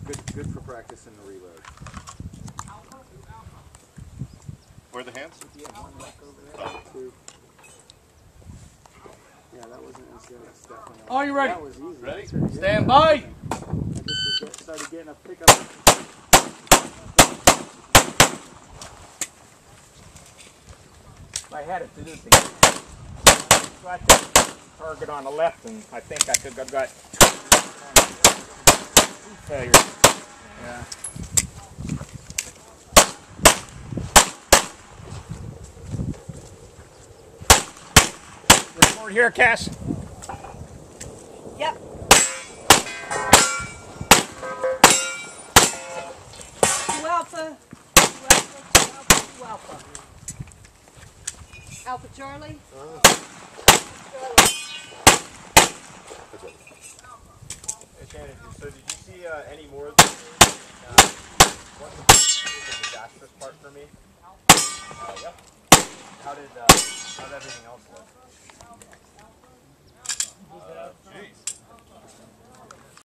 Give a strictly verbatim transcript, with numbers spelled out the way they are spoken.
good, good for practicing the reload. Where are the hands? Yeah, one back over there. Two. Yeah, that wasn't as good. That's definitely. Are you ready? That was easy. Ready? Stand by. I just was get, started getting a pickup. If I had it to do things, so I took target on the left, and I think I could have got two failures. Yeah. Record here, Cass. Yep. Two Alpha. Two Alpha. Two Alpha. Two Alpha. Alpha Charlie. Uh, Charlie. Hey Shannon, so did you see uh, any more of these? Uh, what was the disastrous part for me? Uh, yep. How did, uh, how did everything else look?